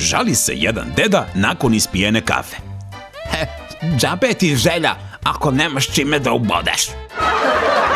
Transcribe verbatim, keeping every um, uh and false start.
žali se jedan deda nakon ispijene kafe. He, džabe ti želja ako nemaš čime da ubodeš.